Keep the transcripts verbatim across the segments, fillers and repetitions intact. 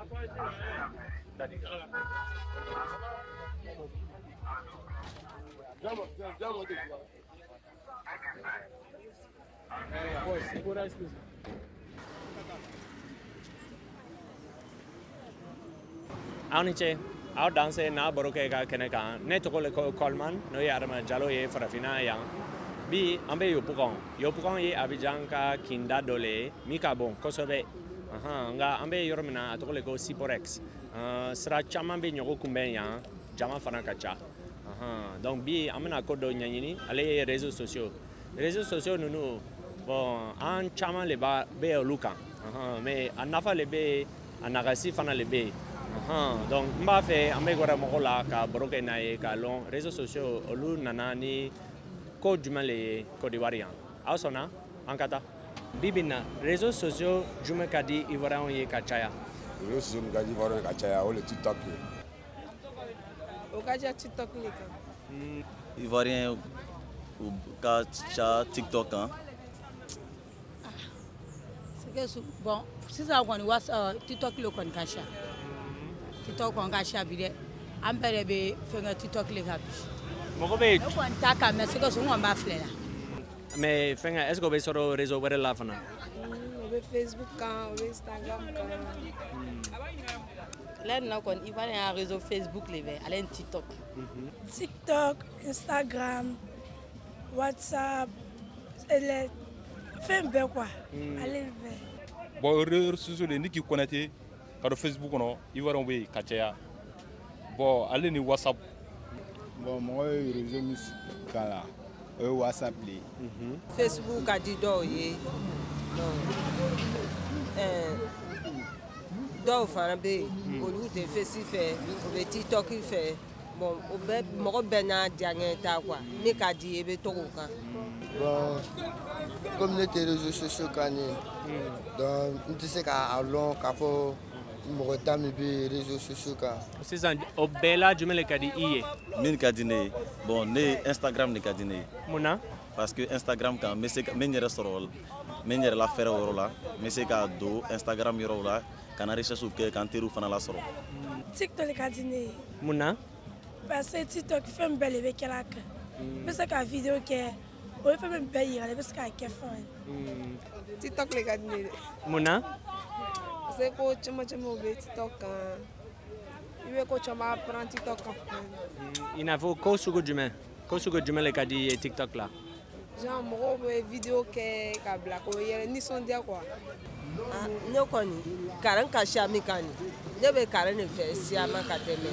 Aunice, out dance na boroke ka keneka, netokole Coleman, no yarama jalo ye farafina yang. Bi ambe yopukong, yopukong ye Abidjan ka kinda dole, mika bon, kosobe. Aha, nga ambe yormina atokole ko Siporex. Uh, sera chaman be nyoko kumben yang, jama fana kacha. Aha, donc bi amena kodo nyanyini, ale réseaux sociaux. Réseaux sociaux nous nous bon, an chaman le ba be luka. Aha, mais anafa le be, anagasi fana le be. Uh-huh. Donc, je vais faire des choses qui sont réseaux sociaux, olu nanani ko jumale ko diwarian. Awsona ankata. Bibina réseaux sociaux jume kadi ivoirian ye kachaya. Réseaux sociaux kadi ivoirian kachaya o le TikTok. O kaja TikTok le kan. Ivoirien ou kacha TikTok hein. C'est que bon, si ça on voit TikTok le kon kacha. TikTok on kacha bide. Ampere be fenga TikTok le kapi. Moko be. O kon taka mais c'est que so on ba flela. Mais fenga est-ce que be soro réseau were la fana? O be Facebook kan, o be Instagram kan. Là nous on il va un réseau Facebook le ve, aller TikTok. TikTok, Instagram, WhatsApp, elle fait un peu quoi. Allez ver. Bon réseaux sociaux les ni qui connecté par Facebook non, ils vont envoyer katia. Bon allez ni WhatsApp. Bon moi réseau musical là, euh WhatsApp les. Facebook a dit do ye. Euh do fana be olu te fesi fait, o be TikTok fait. Bon o be mo be na diangen ta quoi. Ni ka di e be to ko kan. Bon communauté réseaux sociaux kané. Donc tu sais qu'à long qu'à faut mo tami be réseaux sociaux ka. C'est ça o bela jumele kadi iye. Min kadine bon ne Instagram ne kadine. Mona parce que Instagram quand mais c'est menyere sorol menyere la faire woro la mais c'est ka do Instagram yoro la kana recherche ke kan teru fana la soro. TikTok le kadine. Mona parce que TikTok fait un bel avec la ka. Parce que la vidéo que o fait même payer parce que ka fait. TikTok le kadine. Mona c'est ko chama chama be TikTok kan. Iwe ko chama prend TikTok kan. Il faut ko sugo jume. Ko sugo jume le kadi TikTok là. Genre mo be vidéo ke ka black o yere ni son dia quoi. Ah, ne koni karan ka shami kani. Ne be karan ne fe siama ka teme.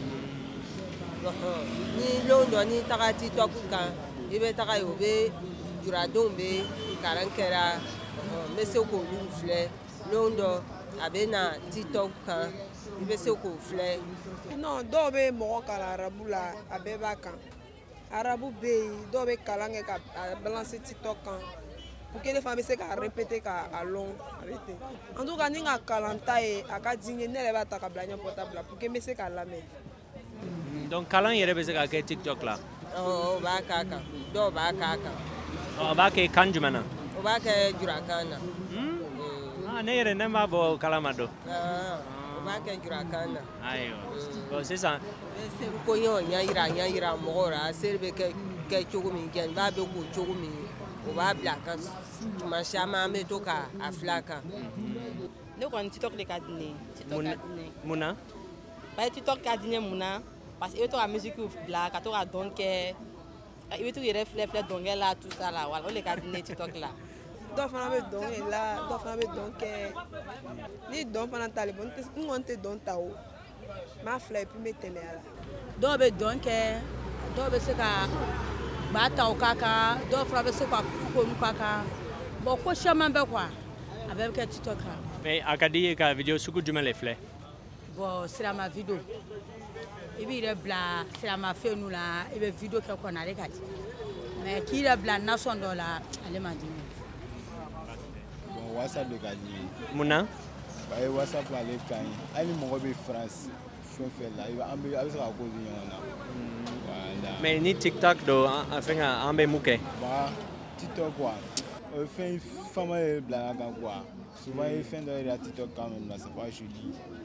Ni londo ni taka TikTok kan. Ibe taka yo be duradon be karan kera. Mais c'est ko lu fle londo abena TikTok kan. Ibe se ko fle. Non, do be mo kala arabu la abeba kan. Arabu be do be kalange ka balancer TikTok kan. Pour que les femmes se ka répéter ka à long arrêter. En tout cas ni nga kalanta e aka dinge ne le ba ta ka blanya portable pour que me se ka la me. Donc kalan yere be se ka ke TikTok là. Oh ba ka ka. Do ba ka ka. Oh ba ke kanjumana. O ba ke jurakana. Ah ne yere ne ma bo kalamado. Ah. Ba ke jurakana. Ayo. Bon c'est ça. C'est ko yo nya ira nya ira mo ra serbe ke ke chogo mi gen ba be ko chogo mi o ba bla kan ma chama me to ka aflaka. Ne ko TikTok le kadine. TikTok kadine. Mona. Ba TikTok kadine mona parce que to la musique ou bla ka to ka donc e to yere fleur fleur donc là tout ça là wala o le kadine TikTok là. Do fana be don e la do fana be don ke ni don fana tale bon ngon te don ta o ma fleur puis me tele ala do be don ke do be se ka ba ta o kaka do fana be se ka ko nu kaka bo ko chama be quoi avec ke TikTok là. Mais akadi ka vidéo suku jumele fle. Bon c'est ma vidéo. Et puis il bla c'est ma fait nous là et be vidéo ke ko na re kati. Mais qui le bla nation do la ale ma dit. WhatsApp le gagné. Mona bah WhatsApp là les gagne ali mo be France fon fait là il va ambe avec ça cause yona voilà mais ni TikTok do afenga ambe muke bah TikTok quoi euh fait femme blanc quoi souvent il fait de la TikTok quand même là c'est pas joli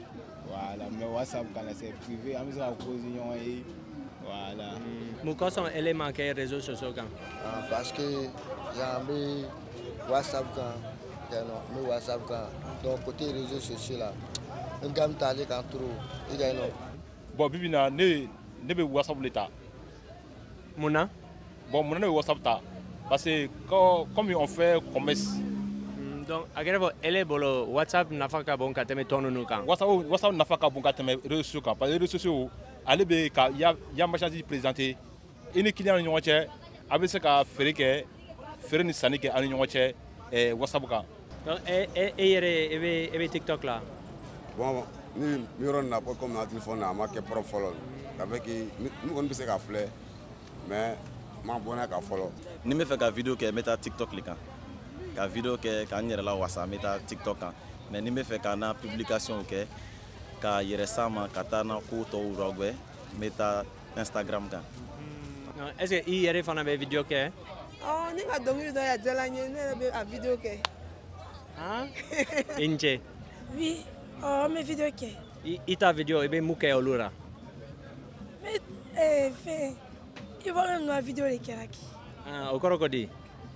Voilà, mais WhatsApp, quand c'est privé, on va causer. Voilà. Mais quels sont les éléments des réseaux sociaux? Ah, parce que j'ai mis WhatsApp quand, mais WhatsApp quand, donc côté réseaux sociaux là, un gamme t'allait quand trop, il y a non. Bon, bibina, ne ne be WhatsApp l'état. Mona? Bon, mon ne WhatsApp ta, parce que quand, comme on fait commerce. Donc, à quel niveau elle est bolo WhatsApp n'a pas qu'à bon qu'à te mettre ton nom quand. WhatsApp WhatsApp n'a pas qu'à bon qu'à te mettre réseaux sociaux quand, parce que les réseaux sociaux, allez be ka ya ya machin di présenter. Une client ni ɲɔgɔn cɛ a bɛ se ka feere kɛ feere ni sanni kɛ ani ɲɔgɔn cɛ ɛɛ WhatsApp kan. Donc e e e yɛrɛ e bɛ e bɛ TikTok la. Bon ni mi yɔrɔ nin na ko comme na téléphone na a ma kɛ propre fɔlɔ ça fait que n kɔni bɛ se ka filɛ mais ma bɔ n'a ka fɔlɔ. Ni n bɛ fɛ ka video kɛ n bɛ taa TikTok le kan ka video kɛ ka n yɛrɛ la wasa n bɛ taa TikTok kan mais ni n bɛ fɛ ka n na publication kɛ ka yɛrɛ s'a ma ka taa n na ko tɔw rɔgɔ n bɛ taa Instagram kan. Est-ce que hier fana bɛ video kɛ? Oh, ni ka dɔnkili dɔ y'a jala n ye ne yɛrɛ bɛ a video kɛ. Han? I ni ce? Oui, oh, n bɛ video kɛ. I ta video i bɛ mun kɛ olu la? N bɛ eh, fɛn Ivoirien ninnu ka video de kɛra kɛ. Ah, o kɔrɔ ko di?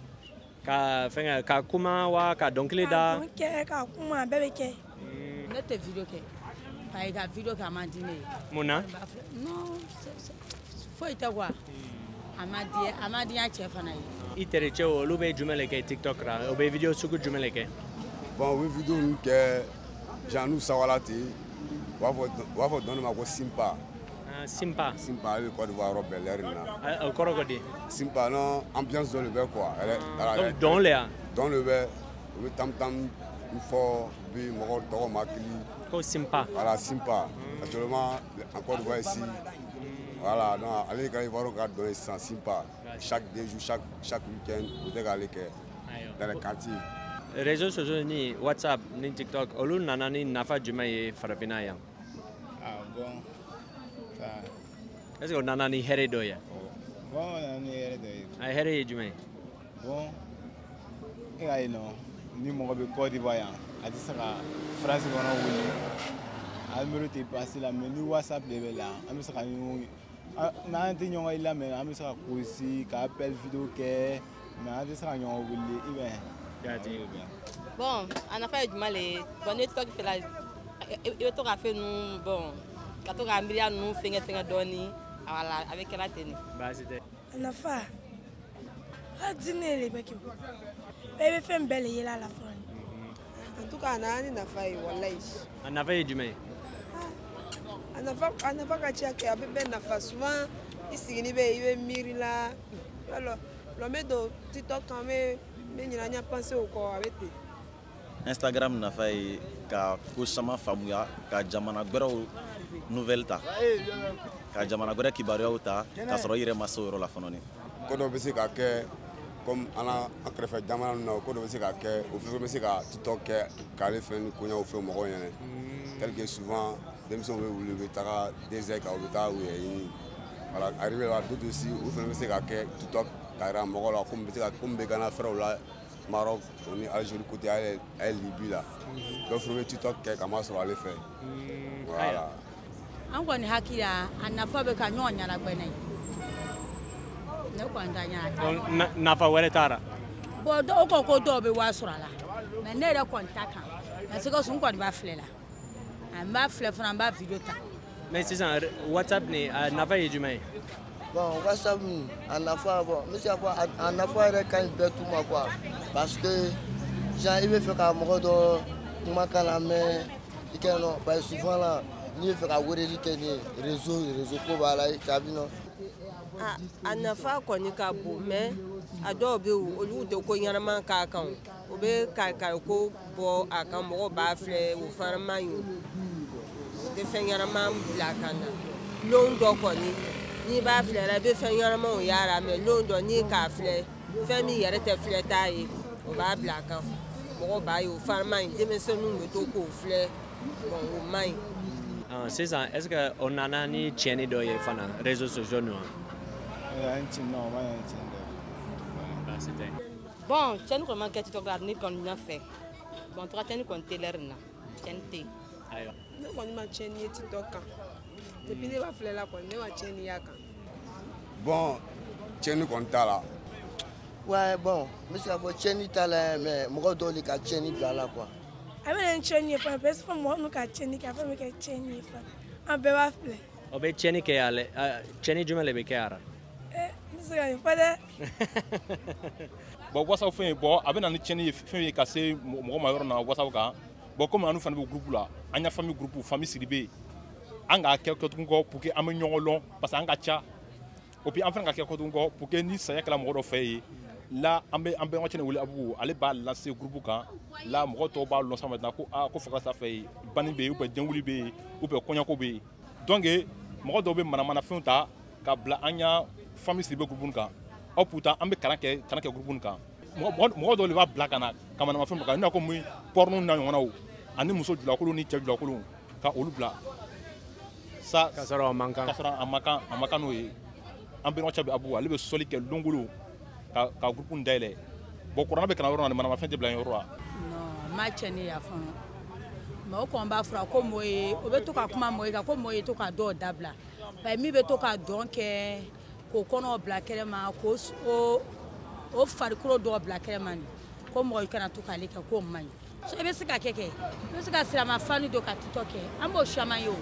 Ka fɛngɛ ka kuma wa ka dɔnkili da? Ka dɔnkili kɛ ka kuma a bɛɛ bɛ kɛ. Ne tɛ video kɛ. Ka i ka video kɛ a man di ne ye. Mun na? Non, foyi tɛ quoi. A ma di a ma di n cɛ fana ye. I tere cɛw olu bɛ jumɛn de kɛ TikTok la? O bɛ video sugu jumɛn de kɛ? Bon u bɛ video ninnu kɛ genre n'u sawala ten u b'a fɔ u b'a fɔ dɔ ma ko Simpa. Ah, Simpa. Simpa ale bɛ Côte d'Ivoire yɔrɔ bɛɛ l'heure in na. O kɔrɔ ko di? Simpa non ambiance dɔ de bɛ quoi. Donc dɔn le ya? Dɔn de bɛ u bɛ tam tam fɔ bi mɔgɔw tɔgɔ ma kili. Ko Simpa. Voilà Simpa. Actuellement en Côte d'Ivoire ici. Voilà, donc allez quand il va regarder sans Simpa. Chaque deux jours, chaque chaque week-end, vous devez aller dans les quartiers. Réseaux sociaux ni WhatsApp ni TikTok, olu nana ni nafa jumɛn ye farafinna yan? Ah bon, ça. Est-ce que o nana ni hɛrɛ dɔ ye? Bon, on a ni hɛrɛ dɔ ye. A hɛrɛ ye jumɛn ye? Bon, e ka yen nɔ ni mɔgɔ bɛ Côte d'Ivoire yan a tɛ se ka France kɔnɔ wele a numéro tɛ passé la mais ni WhatsApp de bɛ la an bɛ se ka ɲɔgɔn n'an tɛ ɲɔgɔn ye lamɛn an bɛ se ka kosi ka appel video kɛ mais an tɛ se ka ɲɔgɔn wele i bɛ. Bon, a nafa ye jumɛn le ye bon ni TikTok fɛ la i bɛ to ka fɛn ninnu bon ka to ka miiriya ninnu fɛngɛ fɛngɛ dɔɔni wala a bɛ kɛra ten de. Baasi tɛ. A nafa a diinɛ de bɛ kɛ o bɛɛ bɛ fɛn bɛɛ le yela a la fɔlɔ. En tout cas a nana ni nafa ye walayi. A nafa ye jumɛn ye? A nafa a nafa ka ca kɛ a bɛ bɛɛ nafa souvent i sigini bɛ i bɛ miiri la alors lɔ n bɛ don TikTok kan n bɛ n bɛ ɲinɛ an ɲɛ penser o kɔ a bɛ ten. Instagram nafa ye ka ko caman faamuya ka jamana gwɛrɛw nouvelle ta ka jamana gwɛrɛ kibaruyaw ta ka sɔrɔ i yɛrɛ ma se o yɔrɔ la fana. Ko dɔ bɛ se ka kɛ comme an an kɛrɛfɛ jamana ninnu na ko dɔ bɛ se ka kɛ o fɛn fɛn bɛ se ka TikTok kɛ k'ale fɛn ni koɲɛw fɛ mɔgɔw ɲɛna tel que souvent denmisɛnw bɛ wuli u bɛ taga désert kan u bɛ taa u yɛrɛ ɲini voilà arrivé la d'autres aussi u fɛnɛ bɛ se ka kɛ TikTok ka yira mɔgɔw la komi bɛ se ka komi bɛ Ghana fɛrɛw la Maroc o ni Algérie côté a ye Libye la dɔw fɛnɛ bɛ TikTok kɛ kamasɔrɔ ale fɛ voilà. An kɔni hakili la a nafa bɛ ka ɲɔgɔn ɲɛnagbɛnɛ ye. Ne kɔni ta ɲa. Nafa wɛrɛ t'a la. Bon dɔw ko ko dɔw bɛ wari sɔrɔ a la mais ne yɛrɛ kɔni ta kan parce que sun kɔni b'a filɛ la an b'a filɛ fana an b'a video ta. Mais sisan WhatsApp ni a nafa ye jumɛn ye? Bon WhatsApp ni a nafa bon n bɛ se ka fɔ a nafa yɛrɛ ka ɲi bɛɛ tu ma quoi parce que genre i bɛ fɛ ka mɔgɔ dɔ kumakan lamɛn i kɛ nɔ parce que souvent la n'i bɛ fɛ ka weleli kɛ ni réseau réseau ko b'a la i ka bi nɔ. A nafa kɔni ka bon mais a dɔw bɛ yen olu tɛ ko ɲɛnama k'a kan o bɛ ka ka ko bɔ a kan mɔgɔw b'a filɛ o fana man ɲi o tɛ fɛn ɲɛnama bila a kan na lon dɔ kɔni n'i b'a filɛ la i bɛ fɛn ɲɛnamaw y'a la mais lon dɔ n'i k'a filɛ fɛn min yɛrɛ tɛ filɛ t'a ye o b'a bila a kan mɔgɔw b'a ye o fana man ɲi denmisɛnninw bɛ to k'o filɛ bon o man ɲi. Sisan est-ce que o nana ni tiɲɛni dɔ ye fana réseaux sociaux ninnu. Bon, tiɲɛni kɔni ma kɛ TikTok la ne kɔni ɲɛ fɛ bon en tout cas tiɲɛni kɔni tɛ l'heure in na tiɲɛni tɛ yen. ayiwa ne kɔni ma tiɲɛni ye tiktok kan depuis ne b'a filɛ la kɔni ne ma tiɲɛni y'a kan bon tiɲɛni kɔni t'a la ouais bon n bɛ se k'a fɔ tiɲɛni t'a la mais mɔgɔ dɔw de ka tiɲɛni bila a la quoi a bɛ na ni tiɲɛni ye fana parce que mɔgɔ minnu ka tiɲɛni kɛ a fɛn bɛ kɛ tiɲɛni ye fana an bɛɛ b'a filɛ o bɛ tiɲɛni kɛ ale tiɲɛni jumɛn de bɛ kɛ a la n bɛ se ka nin fɔ dɛ bon wasaw fɛn bon a bɛ na ni tiɲɛni ye fɛn ye ka se mɔgɔ ma yɔrɔ na wasaw kan bon comme anu fana bɛ groupe la an ya famille groupe famille Sidibe an ka kɛ kɛcogo kɔ pour que an bɛ ɲɔgɔn lɔn parce que an ka ca et puis an fana ka kɛ kɛcogo kɔ pour que ni saya kɛla mɔgɔ dɔ fɛ ye là an bɛ an bɛ ɲɔgɔn cɛ wele Abubu ale b'a lancer groupe kan là mɔgɔ tɔw b'a lɔn sa maintenant ko ah ko fo ka sa fɛ bani bɛ yen ou bien jɛnkuli bɛ yen ou bien kɔɲɔko bɛ yen donc mɔgɔ dɔw bɛ manamana fɛnw ta ka bila an ya famille Sidibe groupe kan aw pourtant an bɛ kalan kɛ kalan kɛ groupe kan mɔgɔ dɔw de b'a bila ka na ka manamafɛn kan i n'a ko mun porno na ɲɔgɔnnaw ani muso julakulu ni cɛ julakulu ka olu bila sa ka sɔrɔ a man kan ka sɔrɔ a man kan a man kan n'o ye an bɛ ɲɔgɔn cɛ bɛ Abubu ale bɛ sɔli kɛ longolo ka ka groupe dayɛlɛ bon kuranɛ bɛ kalan yɔrɔ na manamafɛn tɛ bila yen yɔrɔ la non ma cɛ ne y'a fɔlɔ mɛ o kɔni b'a fɔra ko mɔɔ ye o bɛ to ka kuma mɔɔ ye kan ko mɔɔ ye to ka dɔw dabila bari min bɛ to ka dɔn kɛ k'o kɔnɔw bila kɛnɛ ma k'o o o farikolo dɔw bila kɛnɛ ma nin ko mɔgɔ kana to k'ale kɛ k'o man ɲi so i bɛ se ka kɛ kɛ i bɛ se ka sirama fani dɔ ka tiktok kɛ an b'o caman ye o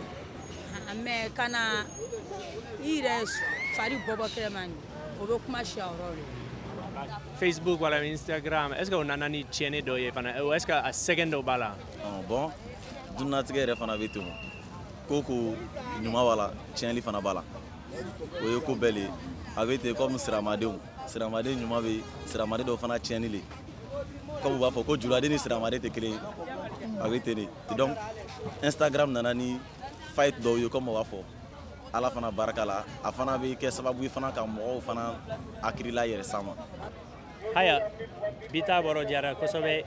mɛ ka na i yɛrɛ fari bɔbɔ kɛnɛ ma nin o bɛ kuma siya yɔrɔ de Facebook wala Instagram est-ce que o nana ni tiɲɛni dɔ ye fana est-ce que a sɛgɛn dɔ b'a la bon dunnatigɛ yɛrɛ fana bɛ ten ko ko ɲuman b'a la tiɲɛli fana b'a la o ye ko bɛɛ le ye a bɛ ten comme siramadenw siramaden ɲuman bɛ siramaden dɔw fana tiɲɛni le comme u b'a fɔ ko juladen ni siramaden tɛ kelen ye a bɛ ten de donc Instagram nana ni fight dɔw ye comme u b'a fɔ ala fana barika la a fana bɛ kɛ sababu ye fana ka mɔgɔw fana hakilila yɛrɛ sama haya bi ta baro diyara kosɛbɛ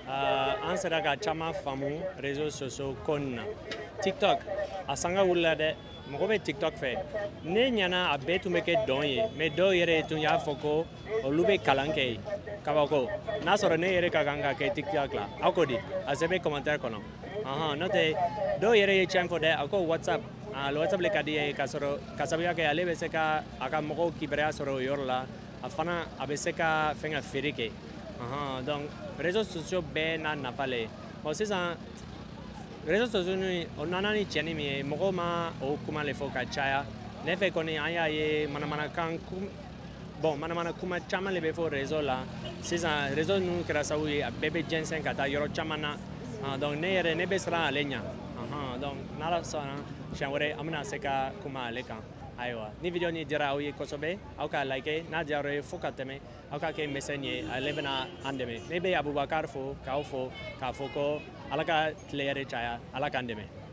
an sera ka caman faamu réseaux sociaux ko nin na TikTok a sanga wulila dɛ mɔgɔ bɛ TikTok fɛ ne ɲɛna a bɛɛ tun bɛ kɛ dɔn ye mais dɔw yɛrɛ tun y'a fɔ ko olu bɛ kalan kɛ yen kabako n'a sɔrɔ ne yɛrɛ ka kan ka kɛ TikTok la aw ko di a sɛbɛn commentaire kɔnɔ n'o tɛ dɔw yɛrɛ ye tiɲɛ fɔ dɛ a ko WhatsApp ale WhatsApp le ka di ye ka sɔrɔ ka sababuya kɛ ale bɛ se ka a ka mɔgɔw kibaruya sɔrɔ o yɔrɔ la a fana a bɛ se ka fɛn ka feere kɛ donc réseaux sociaux bɛɛ n'a nafa le bon sisan réseaux sociaux ni o nana ni tiɲɛni min ye mɔgɔw ma o kuma le fɔ ka caya ne fɛ kɔni an y'a ye manamanakan bon manamana kuma caman le bɛ fɔ réseau la sisan réseau ninnu kɛra sababu ye a bɛɛ bɛ jɛnsɛn ka taa yɔrɔ caman na donc ne yɛrɛ ne bɛ siran ale ɲɛ donc n'ala sɔnna siɲɛ wɛrɛ an bɛna se ka kuma ale kan ayiwa ni video ni diyara aw ye kosɛbɛ aw k'a like n'a diyara ye fo ka tɛmɛ aw ka kɛ mécène ye ale bɛna an dɛmɛ ne bɛ Abubakar fo k'aw fo k'a fɔ ko ala ka tile yɛrɛ caya ala k'an dɛmɛ